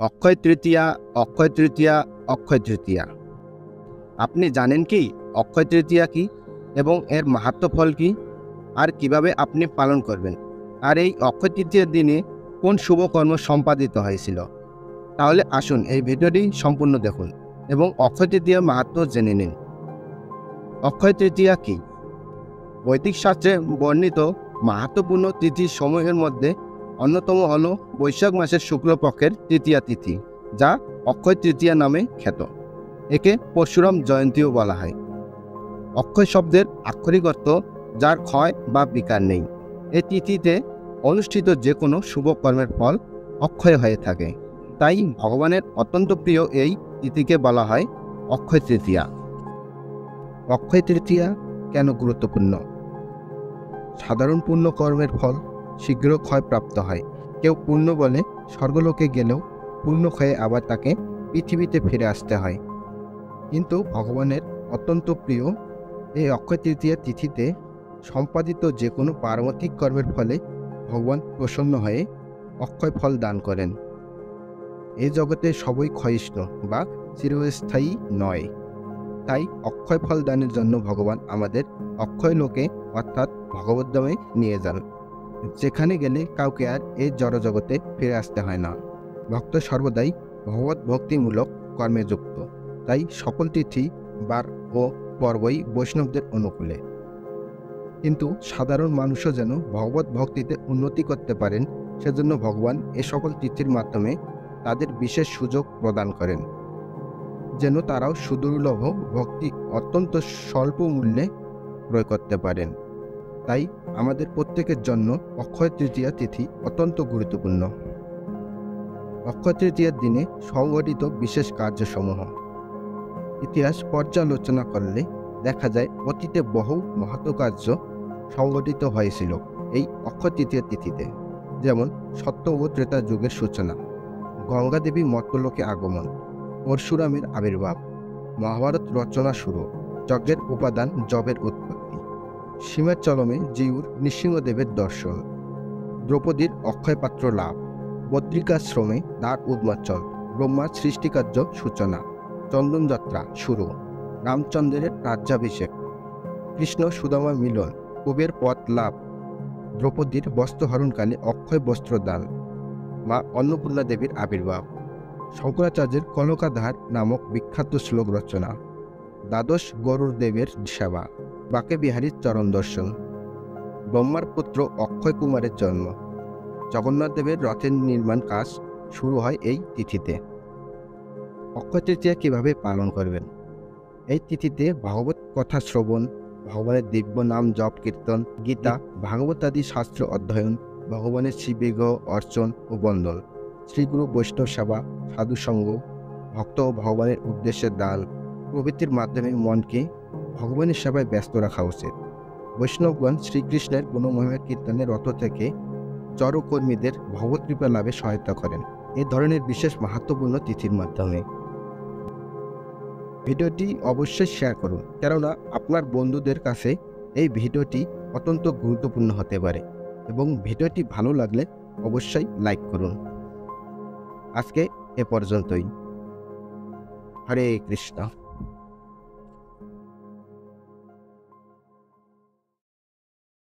অক্ষয় তৃতীয়া, অক্ষয় তৃতীয়া, অক্ষয় তৃতীয়া। আপনি জানেন কি অক্ষয় তৃতীয়া কি এবং এর মাহাত্ম্য ফল কি, আর কিভাবে আপনি পালন করবেন? আর এই অক্ষয় তৃতীয়ার দিনে কোন শুভ কর্ম সম্পাদিত হয়েছিল? তাহলে আসুন এই ভিডিওটি সম্পূর্ণ দেখুন এবং অক্ষয় তৃতীয়ার মাহাত্ম্য জেনে নিন। অক্ষয় তৃতীয়া কি? বৈদিক শাস্ত্রে বর্ণিত মাহাত্ম্যপূর্ণ তিথি সমূহের মধ্যে অন্যতম হল বৈশাখ মাসের শুক্লপক্ষের তৃতীয়া তিথি, যা অক্ষয় তৃতীয়া নামে খ্যাত। একে পরশুরাম জয়ন্তীও বলা হয়। অক্ষয় শব্দের আক্ষরিক অর্থ যার ক্ষয় বা বিকার নেই। এই তিথিতে অনুষ্ঠিত যে কোনো শুভ কর্মের ফল অক্ষয় হয়ে থাকে। তাই ভগবানের অত্যন্ত প্রিয় এই তিথিকে বলা হয় অক্ষয় তৃতীয়া। অক্ষয় তৃতীয়া কেন গুরুত্বপূর্ণ? সাধারণ পুণ্য কর্মের ফল শীঘ্র ক্ষয়প্রাপ্ত হয়। কেউ পুণ্য বলে স্বর্গলোকে গেলেও পুণ্য ক্ষয়ে আবার তাকে পৃথিবীতে ফিরে আসতে হয়। কিন্তু ভগবানের অত্যন্ত প্রিয় এই অক্ষয় তৃতীয়া তিথিতে সম্পাদিত যে কোনো পারমার্থিক কর্মের ফলে ভগবান প্রসন্ন হয়ে অক্ষয় ফল দান করেন। এই জগতে সবই ক্ষয়িষ্ণু বা চিরস্থায়ী নয়। তাই অক্ষয় ফল দানের জন্য ভগবান আমাদের অক্ষয় লোকে অর্থাৎ ভগবদ্ধামে নিয়ে যান, যেখানে গেলে কাউকে আর এই জড়জগতে ফিরে আসতে হয় না। ভক্ত সর্বদাই ভগবত ভক্তিমূলক কর্মে যুক্ত। তাই সকল তিথি বার ও পর্বই বৈষ্ণবদের অনুকূলে। কিন্তু সাধারণ মানুষও যেন ভগবত ভক্তিতে উন্নতি করতে পারেন, সেজন্য ভগবান এ সকল তিথির মাধ্যমে তাদের বিশেষ সুযোগ প্রদান করেন, যেন তারাও সুদুর্লভ ভক্তি অত্যন্ত স্বল্প মূল্যে ক্রয় করতে পারেন। তাই আমাদের প্রত্যেকের জন্য অক্ষয় তৃতীয়া তিথি অত্যন্ত গুরুত্বপূর্ণ। অক্ষয় তৃতীয়ার দিনে সংঘটিত বিশেষ কার্যসমূহ। ইতিহাস পর্যালোচনা করলে দেখা যায় অতীতে বহু মহৎ কার্য সংঘটিত হয়েছিল এই অক্ষয় তৃতীয়া তিথিতে। যেমন সত্য ও ত্রেতা যুগের সূচনা, গঙ্গা দেবী মর্ত্যলোকে আগমন, পরশুরামের আবির্ভাব, মহাভারত রচনা শুরু, যজ্ঞের উপাদান জবের উৎপত্তি, সীমাচলমে জিউর নৃসিংহদেবের দর্শন, দ্রৌপদীর অক্ষয় পাত্র লাভ, বদ্রিকাশ্রমে দ্বার উন্মোচন, ব্রহ্মার সৃষ্টিকার্য সূচনা, চন্দন যাত্রা শুরু, রামচন্দ্রের রাজ্যাভিষেক, কৃষ্ণ সুদামা মিলন, কবির পথ লাভ, দ্রৌপদীর বস্ত্রহরণকালে অক্ষয় বস্ত্রদান, মা অন্নপূর্ণা দেবীর আবির্ভাব, শঙ্করাচার্যের কনকাধার নামক বিখ্যাত শ্লোক রচনা, দ্বাদশ গরুর দেবের সেবা, বাকে বিহারীর চরণ দর্শন, ব্রহ্মার পুত্র অক্ষয় কুমারের জন্ম, জগন্নাথ দেবের রথের নির্মাণ কাজ শুরু হয় এই তিথিতে। অক্ষয় তৃতীয়া কিভাবে পালন করবেন? এই তিথিতে ভাগবত কথা শ্রবণ, ভগবানের দিব্য নাম জপ কীর্তন, গীতা ভাগবত আদি শাস্ত্র অধ্যয়ন, ভগবানের শ্রীবিগ্রহ অর্চন ও বন্দন, শ্রীগুরু বৈষ্ণব সেবা, সাধুসঙ্গ, ভক্ত ও ভগবানের উদ্দেশ্যে দান প্রভৃতির মাধ্যমে মনকে ভগবানের সেবায় ব্যস্ত রাখা উচিত। বৈষ্ণবগণ শ্রীকৃষ্ণের গুণমহিমা কীর্তনের রথ থেকে জড়কর্মীদের ভগবত কৃপা লাভে সহায়তা করেন এ ধরনের বিশেষ মাহাত্ম্যপূর্ণ তিথির মাধ্যমে। ভিডিওটি অবশ্যই শেয়ার করুন, কেননা আপনার বন্ধুদের কাছে এই ভিডিওটি অত্যন্ত গুরুত্বপূর্ণ হতে পারে, এবং ভিডিওটি ভালো লাগলে অবশ্যই লাইক করুন। আজকে এ পর্যন্তই। হরে কৃষ্ণ।